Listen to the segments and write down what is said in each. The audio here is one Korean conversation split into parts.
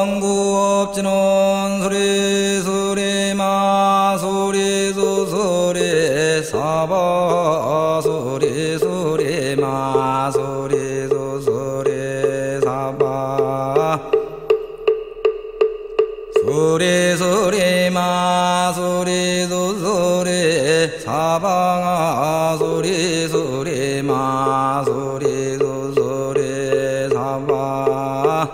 영구 없지는 수리 수리 마 수리 수 수리 사바 수리 수리 마 수리 수 수리 사바 수리 수리 마 수리 수 수리 사방아 수리 수리 마 수리 수 수리 사바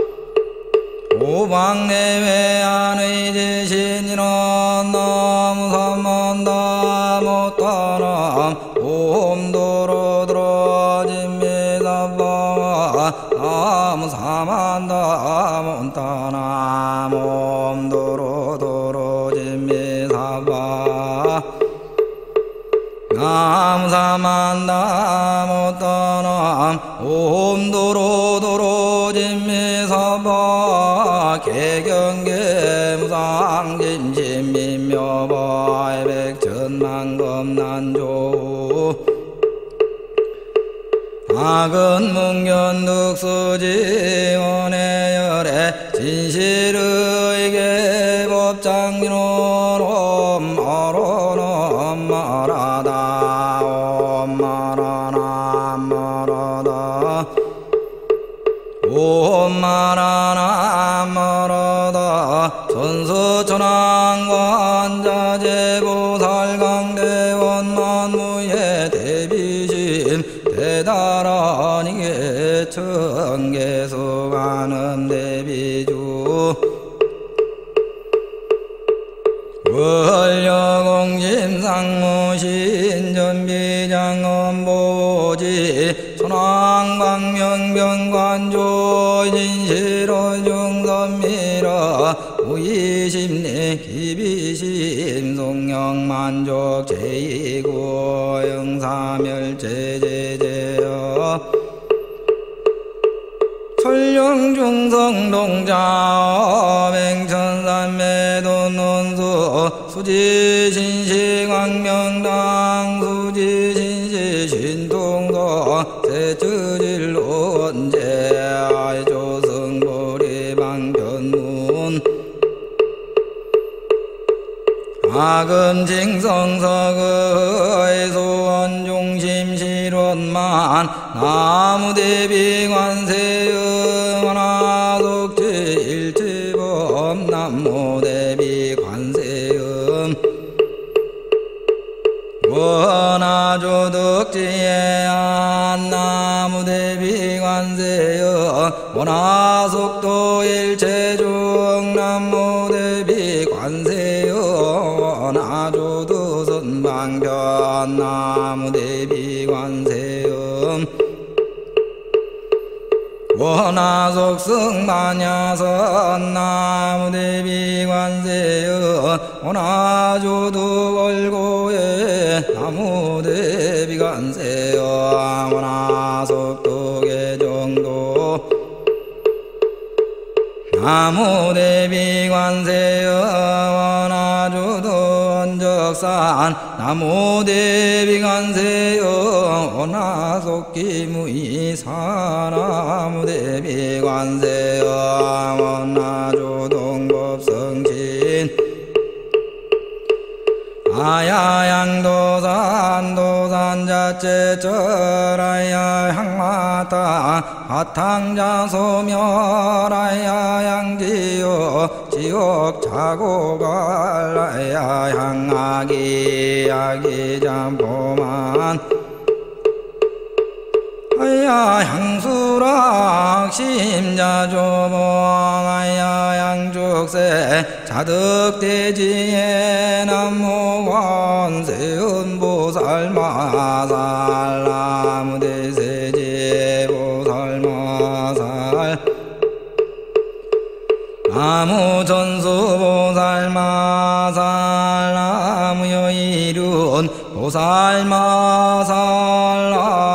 오방내외 안의 지신이는 나무 삼만다 못하남 옴도로 들어짐미사바 나무 삼만다 못하남 옴도로 도로짐미사바 나무 삼만다 못하남 옴도로 도로짐미사바 개경계 무상진심민묘바의 백천만검난조 악은 묵견득수지원의 열애 진실의 계법장인은 엄마로는 말하다 엄마라나 말하다 엄마라나 말하다 천수천왕관자재보살강대원만무의 대비신 대다라니게 청계수가는 대비주 원려공심상무신전비장엄보지 천왕광명병관조 진실어 중선미라 무의심리 기비심 송영만족 제2구 영사멸제제제여 천령중성동자 맹천산매도논수 수지신시광명당 수지신시신통서 세추질론제 아이조승보리방편문 아금징성석의 소원중심실원만 나무대비관세음 하나속지일지범 남무대비관세음 원하조덕지에 안나무대비관세음 원하속도일체중 남무대비관세음 원하조도선방편 나무대비관세음 원하속승만야선 나무대비관세음 원하조도 월고에 나무대비관세음 원하속도계정도 나무대비관세음 원하조도 원적산 나무대비관세음 원하속기무이사 나무대비관세음 원하조동법성신 아야양도산 도산자체철아야 향마타 바탕자소멸아야 양지요 지옥자고갈아야 향아기 야기잠포만 아야 향수락 심자조봉아야 양죽세 자득대지에 남무관세음보살마살 나무대세제보살마살 나무전수보살마살 나무여이륜 보살마살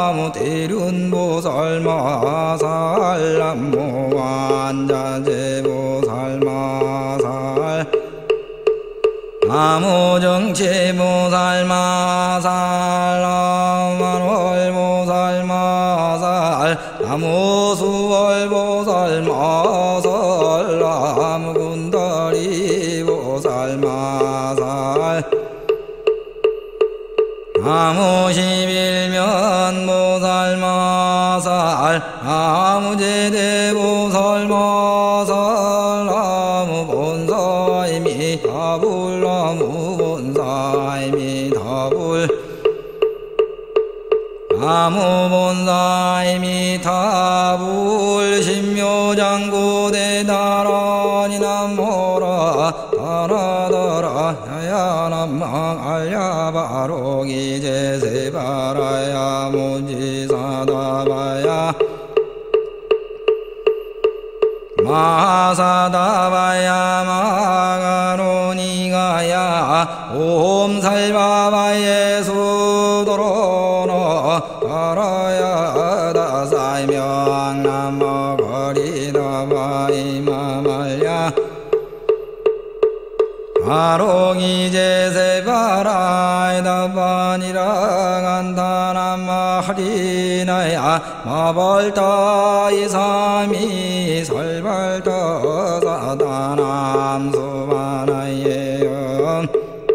나무대륜보살마살 남무관자재보살마살 나무정치보살마살 나무월보살마살 나무수월보살마살 나무 11면 보살마살 나무 제대보살마살 나무 본사이미타불 나무 본사이미타불 나무 본사이미타불 신묘장고대 다라니 남모라 다라다라 야야남망 알야바로기 제세바라야 무지사다바야 마사다바야 마가로니가야 옴살바바예 수도로노 다라야 다사이명 남모거리다바이마말야 바롱이 제세바라이다바니라간다남마 하리나야 마벌다 이삼이 설발다 사다남 수바나예요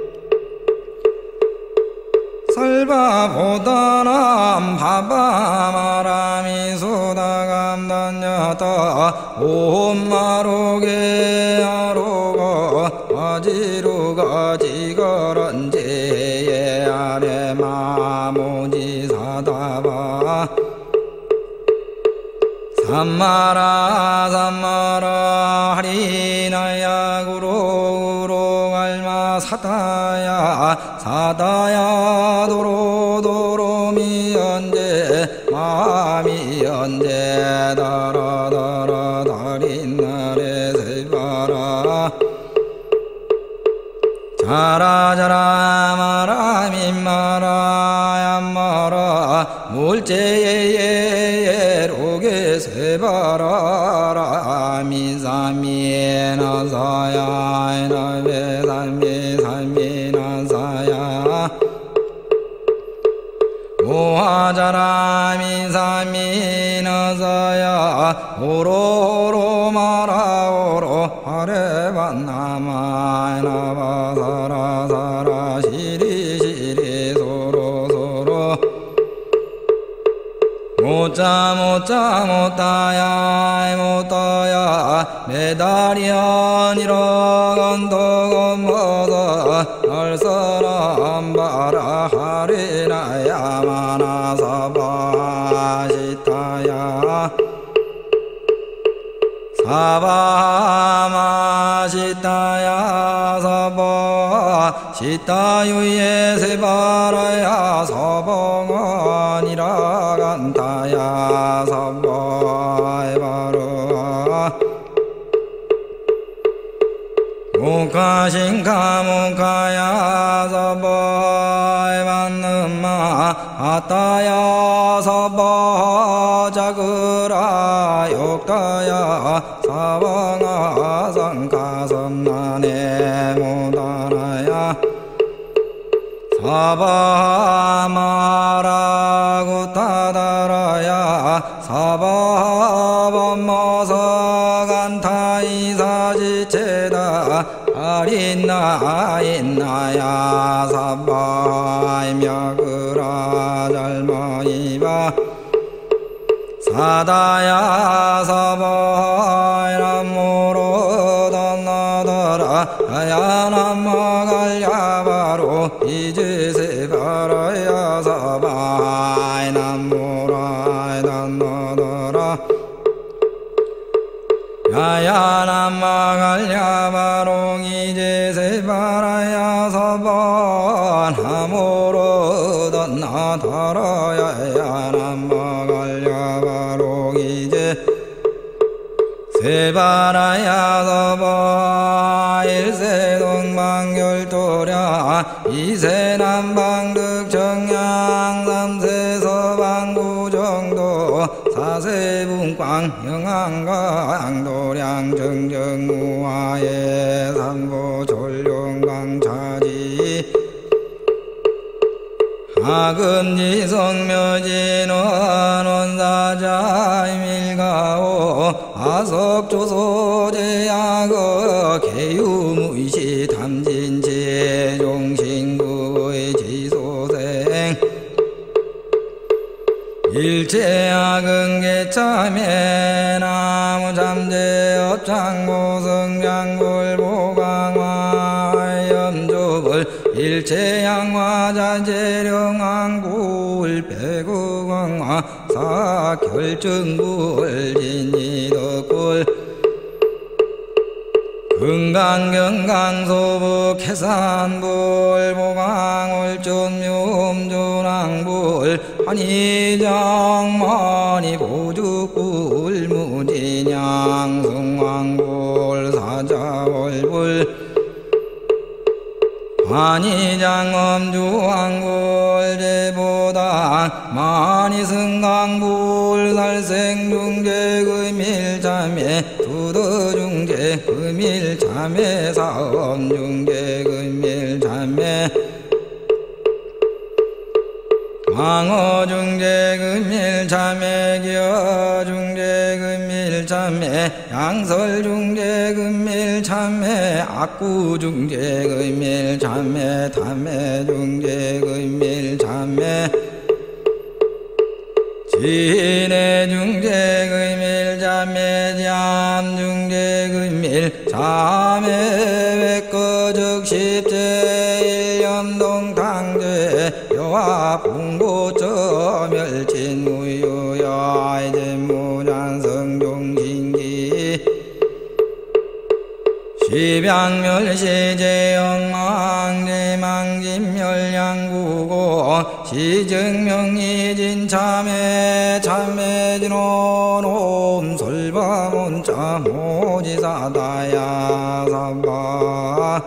설바보다남 바바마라미 수다감단여다 옴마로게 아로가 아지루가 지거런제에 아레마무지사다바 삼마라 삼마라 하리나야 구로구로 갈마 사다야 사다야 도로도로 미연제 마미연제 다라다라 다린나레 세바라 자라자라 마라 민마라 얌마라 물제예예 로게 세바라라 미사미에나사야 나베사미사미나사야 오하자라 미사미나사야 오로오로 마라오로 하레반나마 나바사라사라 시리시리 소로소로 못자 못다야 못다야 메달이 아니라 간덕엄마다 알사람 바라 하리나야 마나사바시타야 사바마시타야 사바 시타유예 세바라야 사방아니라 간타야 사바에바르아 무카신카 무카야 사바에반는마 아따야 사바 자그라 욕다야 사방아 상가섬나네 무다라야 사바마라구타다라야 사바밤마사간타이사지체다 아린나 인나야 사바이며그라 잘마이바 사다야 사바이람모로단나다라 아야남마갈야바로 이제세바라야 사바이남모라이단나다라 야야남마갈야바로 이제세바라야 사바나모로단나다라 야야남마갈야바로 이제 세바라야 서바 일세동방결도랴 이세남방득정양 삼세서방구정도 사세분광 영안강 도량정정무화에 삼보졸룡강차지 하금지성묘진원원사자임일가오 아석조소제야거 개유무이시 탐진제종신구의 지소생 일체야근계참에 나무잠재업장보성장골보강화 염조불 일체양화자재령왕굴 배구강화 사결정불 진이덕굴 금강경강소북 해산불 보강월존묘음존왕불 환희장만이 보죽불 무진양승왕불 사자월불 환희장엄주왕불 제보당 만이승강불 살생중재 금일자매 두더중재 금일자매 사엄중재 금일자매 광어중재 금일자매 기어중재 금일자매 양설중재 금일자매 악구중재 금일자매 담해중재 금일자매 진해중재 금일자매 잠중재 금일자매 백거적십제 일념동탕제 여와 풍고쩌멸진무유야 이제무잔성종신기 시병멸시제영망제망진멸양구고 시증명이진참회 참회진원옴 설바문자 모지사다야 사바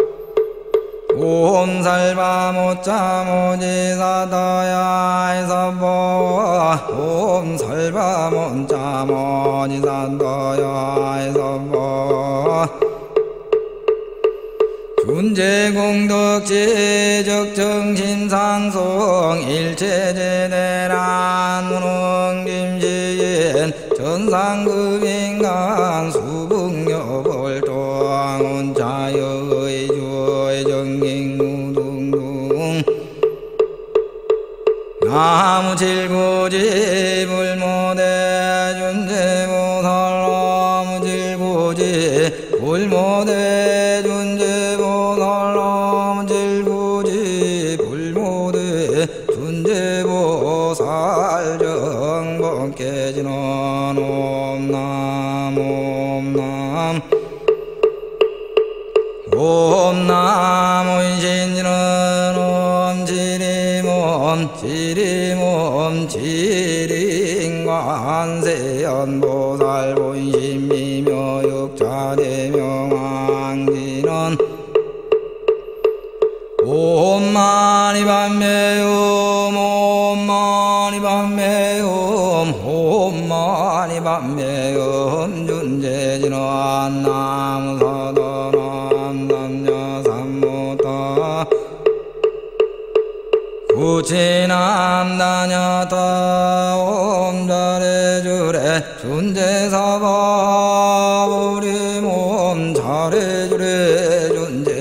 옴살바모자 모지사다야 사바 옴살바모자 모지사다야 사바 준재공덕지적정신상송 일체제대란 문흥김시인 전상급인간 수북여벌종운자여의주의 정행무둥둥 나무질구지 불모대 준재보살나무질구지 불모대 준재보살나무질구지 불모대 준재보살 정법깨지는 옴남 옴남 옴남 운신지는 옴지리몬 지리몬 지링관세연보살 본심미묘 육자대명왕지는 옴마니밤매움 옴마니밤매움 옴마니밤매움 준재진원 나무사도남 남녀삼무타 구치남다녀타 옴잘해주래 준재사바 우리 몸 잘해주래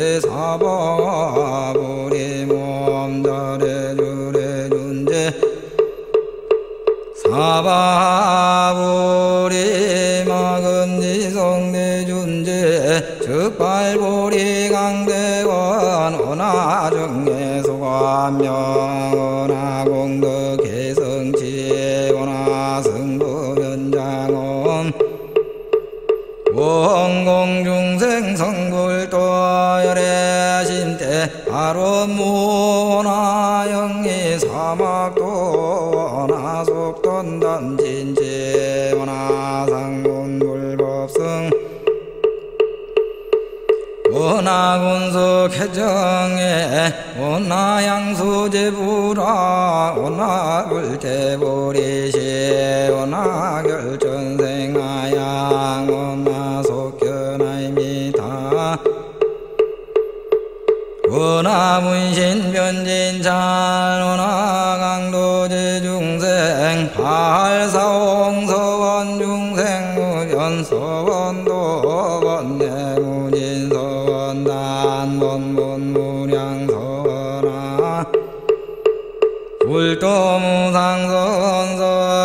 준재사바 우리 몸 잘해주래 준재 사바보리 마금지성대 준재 즉발보리 강대원 원하정예 소감명 원하공덕 개성치 원하승부변장엄 원공중생 성불도열의 신대 아론무원하영리 사막도 원하속돈단진지 원하상군불법승 원하군수 개정에 원하양수제부라 원하불제보리시 원하결전생하양 원하속견아입니다 원하문신변진찰 원하강도제중생 발사홍서원중생 무변서원도 원내무진서원단 원문무량서원아 불도무상서원서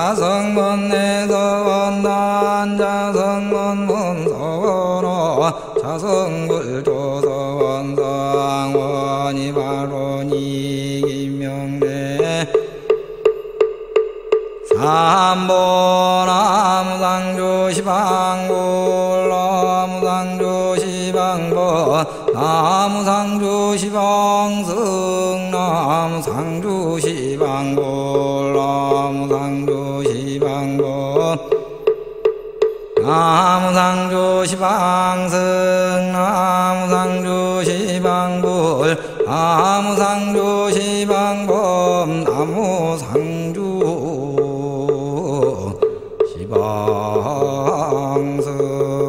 자성문 내서원 난자성문 문서원호 자성불조서원 성원이 바로니 김명래 삼보나무상조시방불 나무상조시방불 나무상조시방승 나무상조시방불 나무상조시방불 나무상조시방승 나무상조시방불 나무상조시방범 나무상조 시방승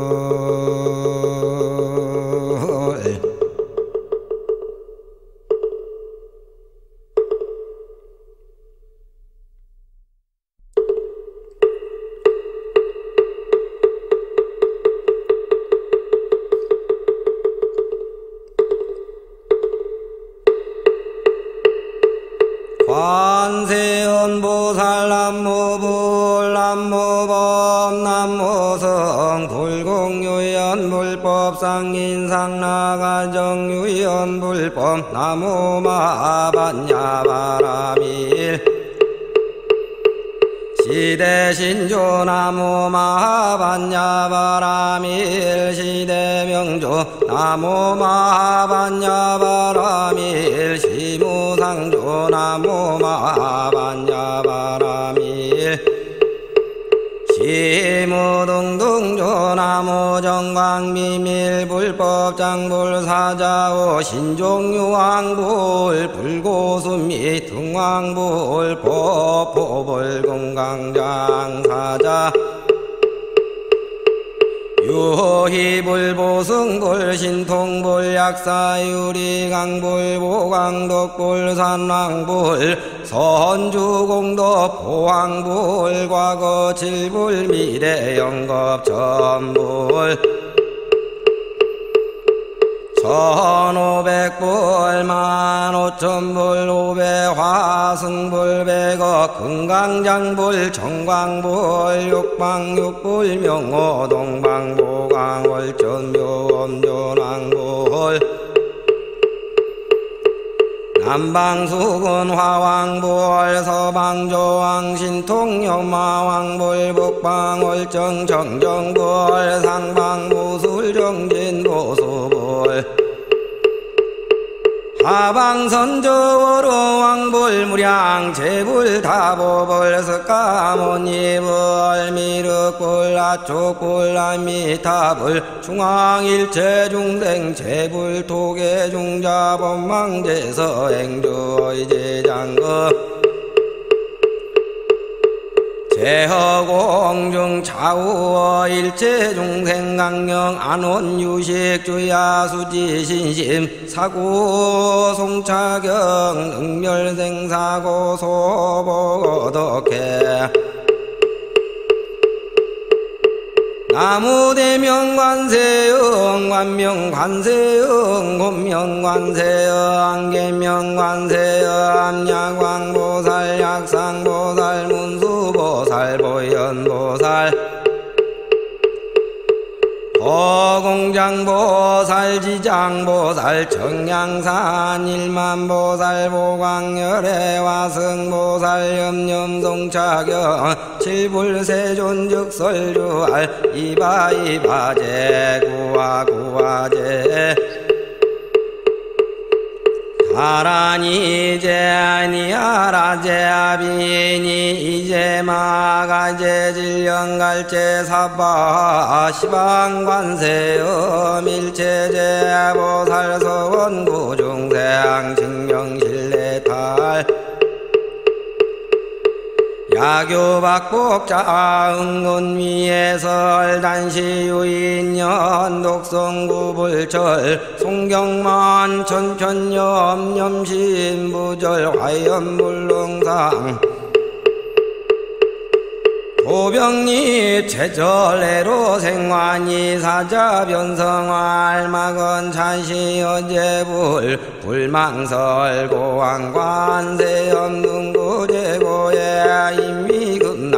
관세음보살 남무불 남무범 남무성 불공유연 불법상인상 나가정유연 불법 나무마반야바라밀 시대신조 나무마반야바라밀 시대명조 나무마반야바라밀 시무상조 나무마반야바라밀 시무등등조 나무정광비밀 불법장불사자오 신종유왕불 불고수미 등왕불 법포불공강장사자 유희불보승불 신통불 약사유리강불 보강덕불 산왕불 선주공덕 보왕불 과거칠불 미래영겁천불 1500불 15,000불 500화승불 100억 금강장불 정광불 육방육불 명호동방보강 월전묘엄존왕불 남방수군 화왕불 서방조왕 신통염마왕불 북방월정 정정불 상방무술 정진보수불 하방선저워로왕불 무량제불 다보불 석가모니불 미륵불 아촉불 아미타불 중앙일체중생제불 토계중자법망제서행주의제장급 제허공중 차우어 일체중생강령 안원유식주야수지신심 사구송차경 능멸생사고 소복어덕해 나무대명관세영 관명관세영 곤명관세영 안개명관세영 암야광보살 약상보살 문수보살 보현보살 허공장보살 지장보살 청양산 일만보살 보광열애 화승보살 염염동차경 칠불세존즉설주알 이바이바제 구화구화제 아라니 제아니 아라제 아비니 이제 마가제 질령갈제 사바 시방관세음 일체제 보살서원 구중세앙 증명실내탈 야교박복자 응원위에설 단시유인연 독성구불철 송경만 천천염 염신부절 화염불능상 도병리 최절애로 생환이 사자변성활 막은 찬시어제불 불망설 고왕관세염능구제고에 임미금나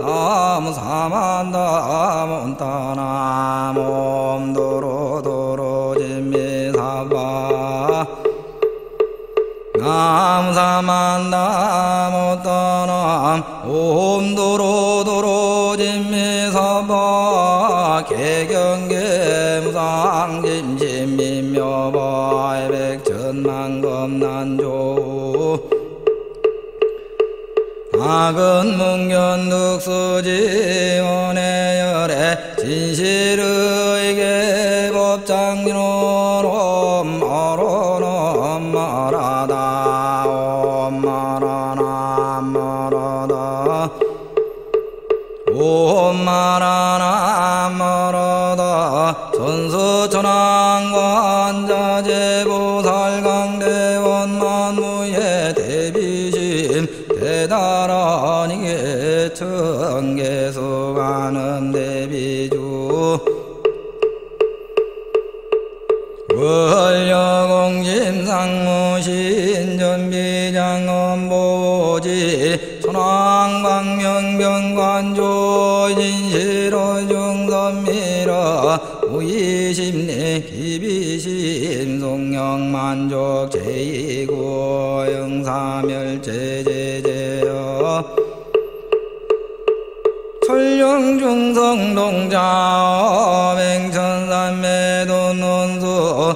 나무 사만다 몬타나 몸도로도로 진미사바 나무 사만다 몬타나 몸도로도로 진미사바 개경계 무상짐심민묘바의 백천만검난조 악은 뭉견득수지원의 열애 진실의 계법장로로 마로놈 마라다 옴 마라나 마라다 옴 마라나 마라다 천수천왕관자재보살강대원만무의 대비심 대다라니게 청계수가는 대비주 원려공심상무신전비장엄보지 천왕광명병관조 진실어 중선미라 무의심리 기비심 송영만족 제2구 영사멸제제제여 천령중성동자 맹천산매도논수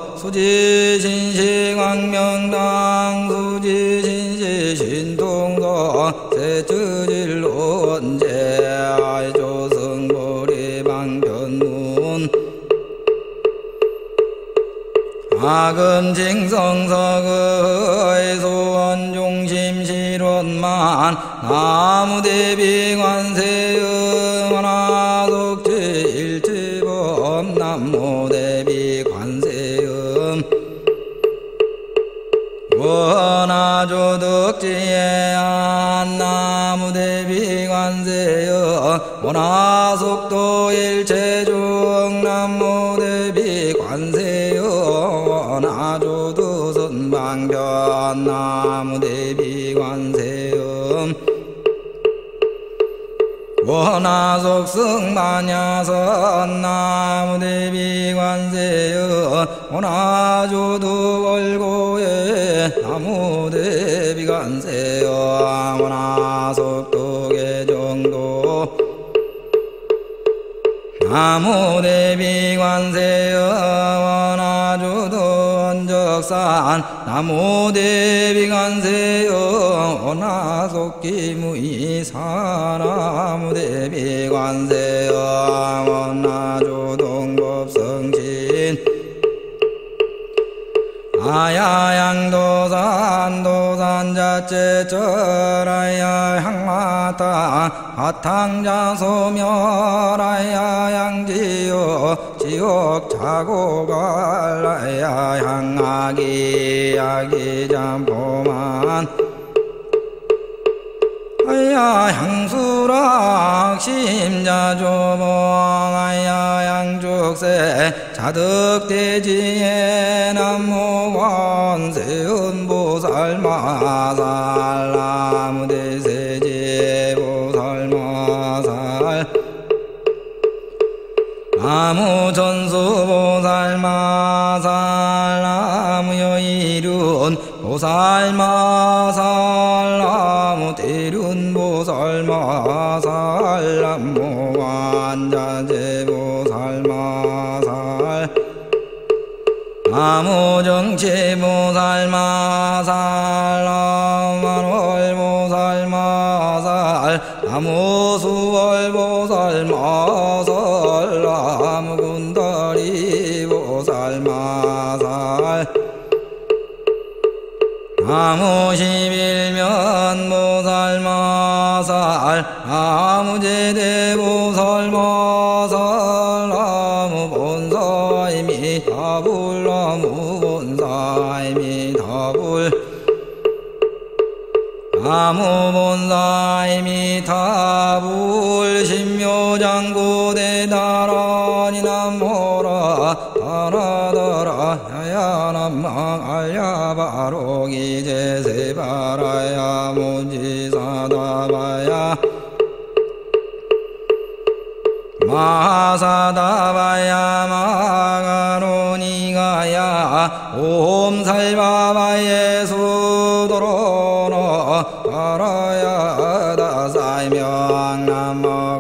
수지신시광명당 수지신시신통서 세추질론제 아이조승보리방편문 아금징성석의 소원중심실원만 나무대비관세음 하나속지일지범 나무대비관세음 원하조득지에 나무대비관세음 원하속도일체중 나무대비관세음 원하조두선방변 나무대비관세음 원하속승만야선 나무대비관세음 원하조두월고에 나무대비관세음 원하속도계정도 나무대비관세음 원하조도 원적산 나무대비관세음 원하속기무이사 나무대비관세음 원하조동법성신 아야양도산 도산자체철아야 향마땅 바탕자소멸아야 양지요 지옥자고갈아야 향악이 야기잠포만 아야 향수락 심자조봉 아야 양죽세 자득대지에 남무관세음보살마살 나무대세제보살마살 나무전수보살마살 나무여이륜 보살마살 나무대륜보살마살 남무관자재보살마살 나무정치보살마살 나무만월보살마살 나무수월보살마살 나무군다리보살마살 나무십일면보살마살 나무제대보살마살 나무본사이미다불 나무본사이미다불 나무본사이미다불 신묘장고대다라니 남호라 다라다라 야야남망 알야바로기제세바라야 무지사다바야 마사다바야 마가로니가야 옴살바바예 수도로노 가라야 다사이명 남모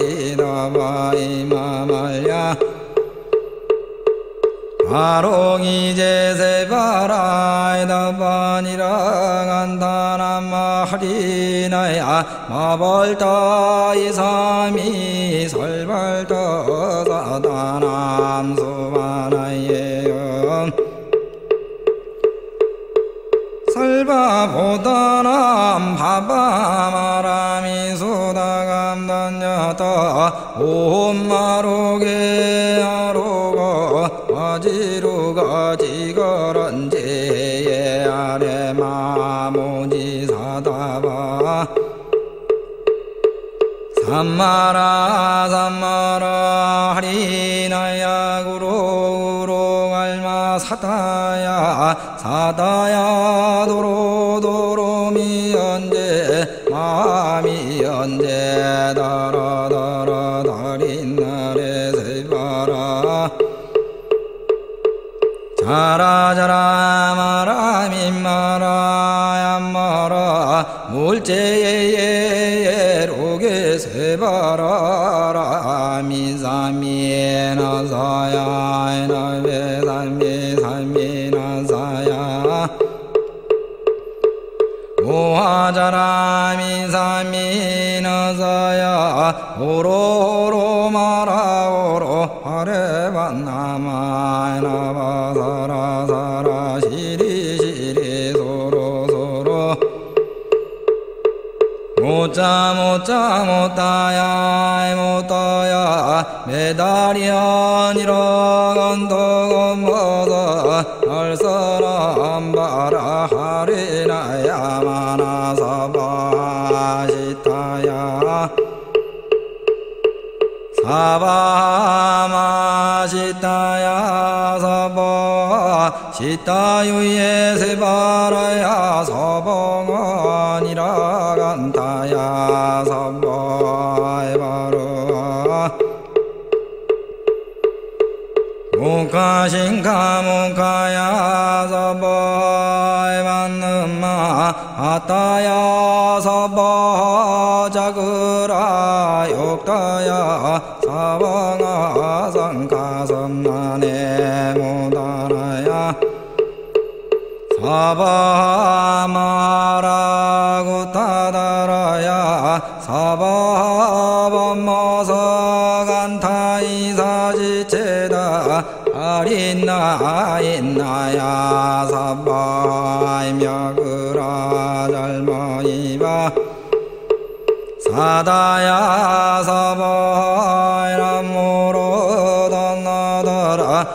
거리다바이마말야 아롱이제세바라이다바니라간다나마하리나야 마벌다 이삼이 설발다 사다남수마나예요 설바보다남 바바마라미 수다감단여다 옴마로게 아로고 아지루가 지거런지에 아레마모지사다바 삼마라 하리나야 구로 갈마 사다야 도로 미연제 마미연제 다라다라 다린나레 세바라 자라자라 마라민마라 얌마라 물제예예 로게 세바라라 미사미나사야 나베사미사미나사야 오하자라 미사미나사야 오로오로 마라오로 하레반나마나바사라사라 시리시리 소로소로 못자야 메다리언이라 건더건버서 알사람 바라 하리나야 마나사바시타야 사바마시타야 사바 시타유예 세바라야 서봉원이라 간타야 사바에바르아 무카신카 무카야 사바에반는마 아따야 사바 자그라 욕다야 사방아 상가섬나네 무다라야 사바마라구타다라야 사바밤마사간타이사지체다 아린나인나야 사바이며그라 잘마이바 사다야 사바이람모로단나다라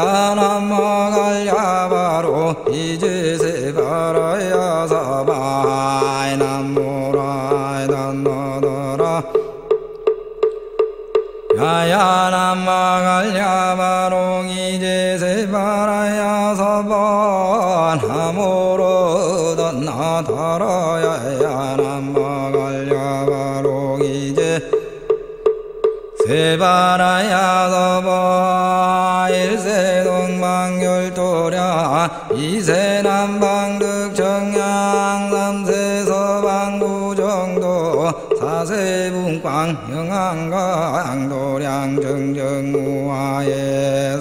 아야남마갈야바로 이제세바라야 사바이남모라이단나다라 야야남마갈야바로 이제세바라야 사바나모로단나다라 야야남마갈야바로 이제 세바라야 서바 일세동방열도랴 이세남방득청양 삼세서방구정도 사세분광 영안강 도량정정무화예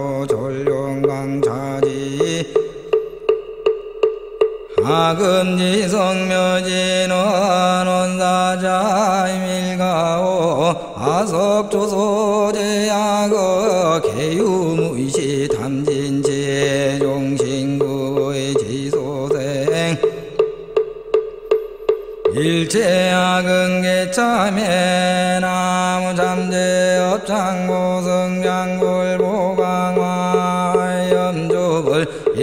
삼보졸룡강차지 하금지성묘진원사자이밀가오 아석조소제야거 개유무이시 탐진제종신구의 지소생 일체하근계참에 나무잠재업장보성장불보강화 염조불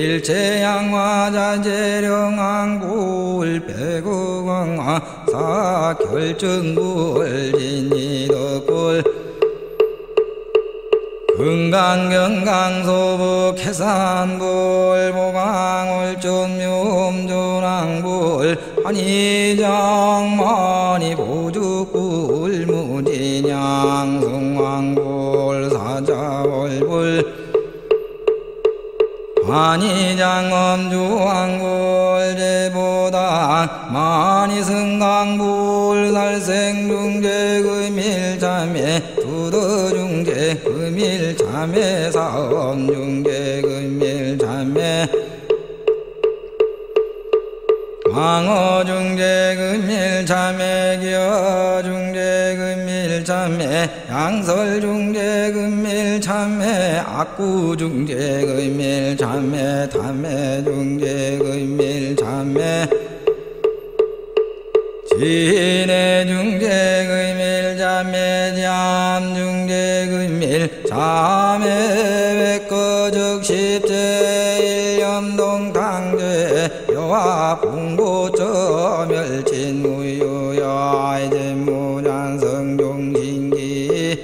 일체양화자재령왕불 배구광화 사결정불 진이덕불 금강경강소북 해산불 보강울존묘음존왕불 한이장만이 보죽불 무진양 성화 금일자매 두더중재 금일자매 사엄중재 금일자매 광어중재 금일자매 기어중재 금일자매 양설중재 금일자매 악구중재 금일자매 담해중재 금일자매 진해중재 금일자매 잠중재 금일자매 백거적십제 일념동탕제 여와 풍고점멸진무유야 이제무jan성종신기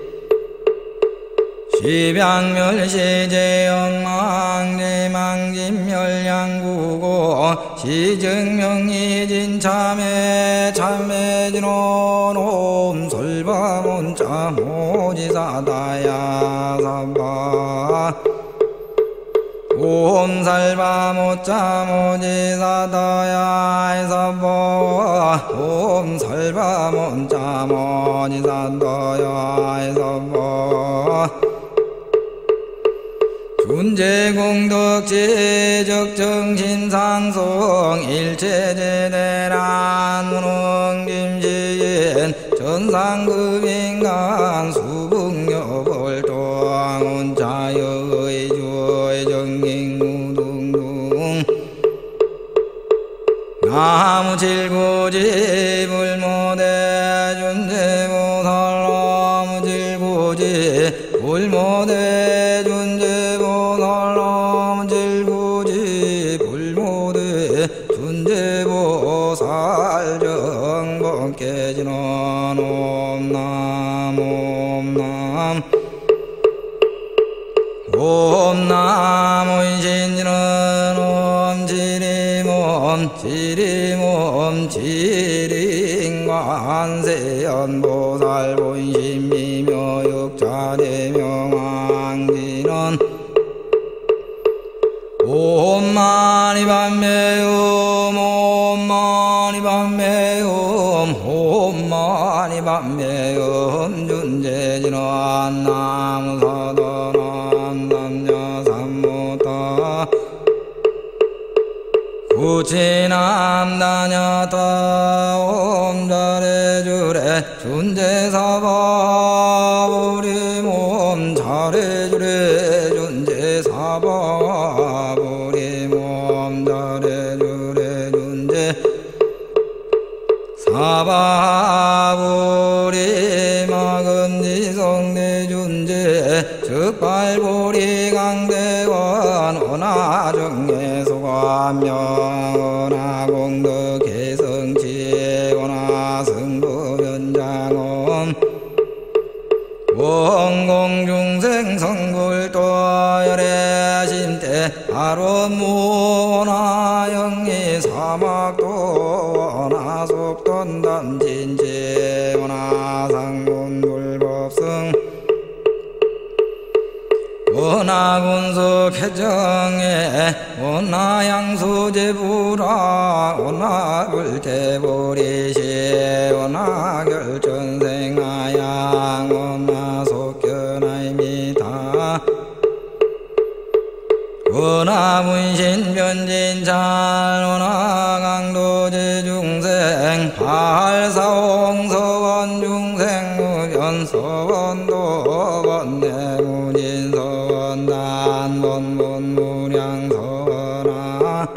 시병멸시제영망제망진멸양구고 시증명이진참회 참회진원옴 설바문자 모지사다야 삼바 옴살바모자 모지사다야 이사보 옴살바모자 모지사다야 이사보 준재공덕지적정신상송 일체제대란 무능김시인 전상급인간 수북여벌동 온자여의주의 정인무둥둥 나무질구지 불모대 준재보살 나무질구지 불모대 준재보살 나무질구지 불모대 준재보살 정법깨지는 옴남 옴남 옴남 온신지는 옴지리몬 지리몬 지링관세연보살 본심미묘 육자대명왕지는 옴마니밤매음 옴마니밤매음 옴마니밤매음 준재지는 나무사도남 남녀삼무타 구치남다녀타 옴잘해주래 준재사바 우리 몸 잘해주래 준재사바 우리 몸 잘해주래 준재 사바 우리 마금지성대 준재 즉발보리 강대원 원하정예 소감명 원하공덕 개성치 원하승부변장엄 원공중생 성불도열의 신태 아론무원하영리 사막도 원하속돈단진지 원하상군불법승 원하군수 개정에 원하양수제부라 원하불대보리시 원하결전생하양 원하속견아입니다 원하문신변진찰 원하강도제중생 발사홍서원중생 무변서원도번내무진서원단원문무량서원아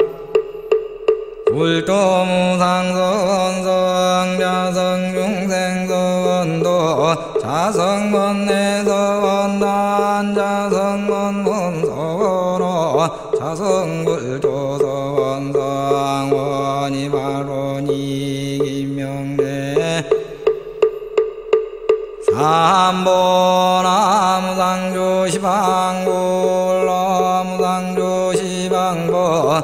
불도무상서원성자성중생서원도 자성번내서원단 자성번문서원어 자성불도서원성원이 바로니 김명래 삼보나무상조시방골 나무상조시방보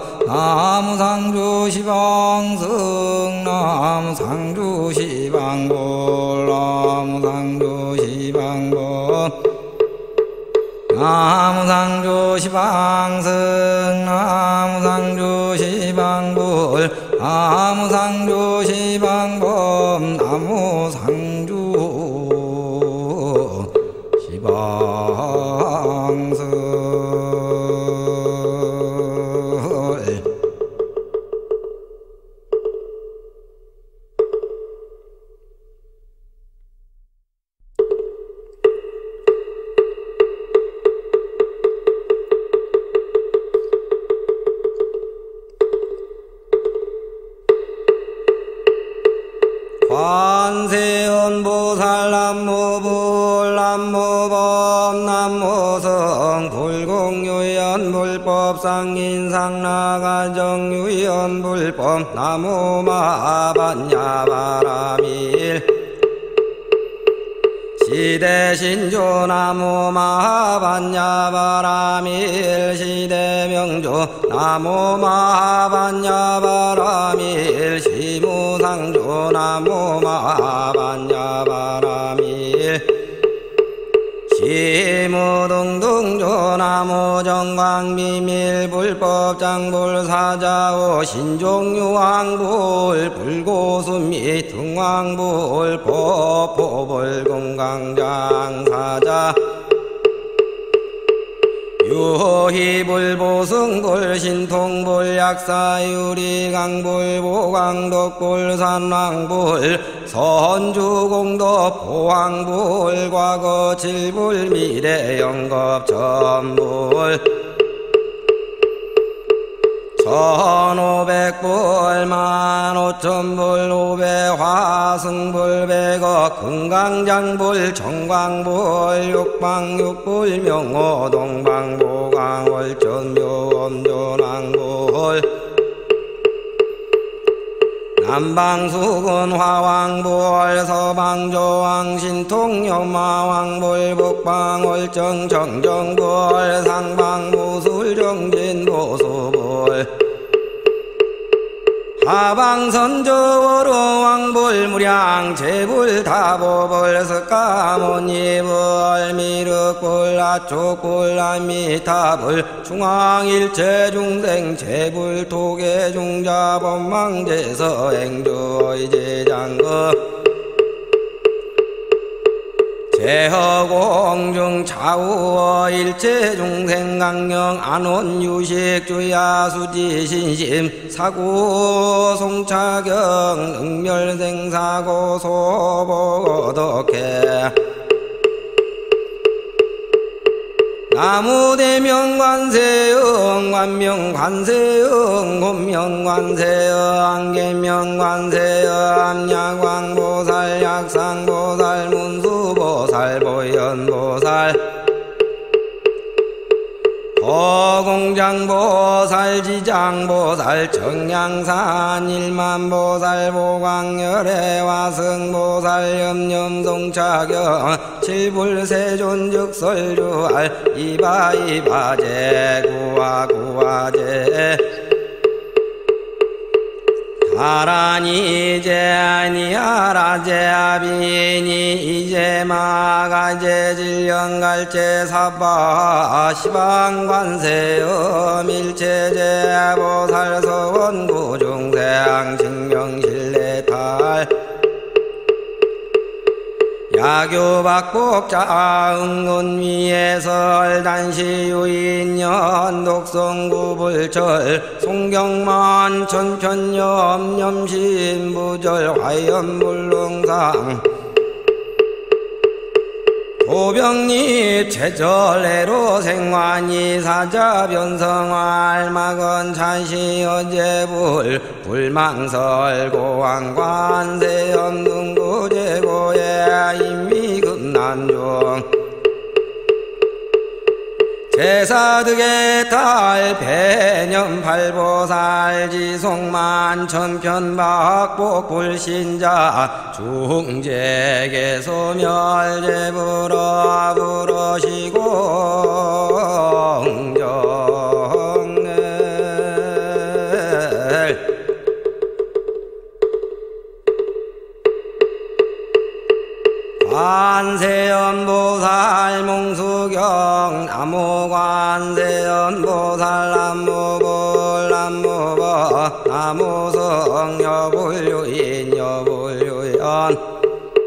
나무상조시방승 나무상조시방골 나무상조시방보 나무상조시방승 나무상조시방골 나무상조시방범 나무상조 보살 남무불 남무법 남무성 불공유연 불법 상인상나가정 유연 불법 나무마반야바라밀 시대신조 나무마반야바라밀 시대명조 나무마반야바라밀 시무상조 나무마반야바라밀 시무등등조 나무정광비밀 불법장불사자오 신종유황불 불고수미 등왕불 법포불공강장사자 유희불보승불 신통불 약사유리강불 보강덕불 산왕불 선주공덕 보왕불 과거칠불 미래영겁천불 1500불 15,000불 500화승불 100억 금강장불 정광불 육방육불 명호동방보강 월전묘엄조낭불 남방수군 화왕불 서방조왕 신통염마왕불 북방월정 정정불 상방무술 정진보수불 하방선저워로왕불 무량 제불 다보불 석가모니불 미륵불 아촉불 아미타불 중앙일체중생 제불 토계중자법망제서 행주의제장급 제허공중 차우어 일체중생 강령 안원유식 주야수지신심 사구 송차경 응멸생사고 소보거덕해 나무대명관세영 관명관세영 곤명관세영 안개명관세영 암야광보살 약상보살 문수보살 보현보살 허공장보살 지장보살 청량산 일만보살 보광열애 화승보살 염염송차경 칠불세존즉설주알 이바이바제 구화구화제 아라니 제아니 아라제 아비니 이제 마가제 질령갈제 사바 시방관세음 일체제 보살서원구중생 증명실내탈 야교박복자 응운위에설 단시유인년 독성구불철 송경만 천편염 염신부절 화염불능상 도병리 최절애로 생환이 사자변성활 막은 찬시어제불 불망설 고왕관세염등구제고의 인미금난중 제사득의 달 배념팔보살 지송만 천편박복 불신자 중재계 소멸제불어 불어시고 관세음보살 몽수경 나무관세음보살 나무불 나무법 나무성 여불유인 여불유연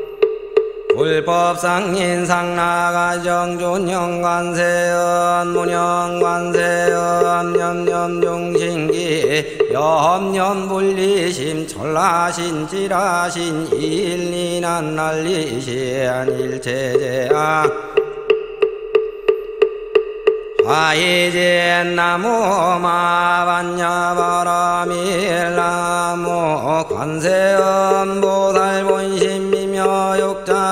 불법상인상나가정존영관세음 문영관세음 염염중신기 염염분리심 철라신 일리난 난리신 일체제아 화이젠 나무 마반야바라밀 나무 관세음보살 본심미며 육자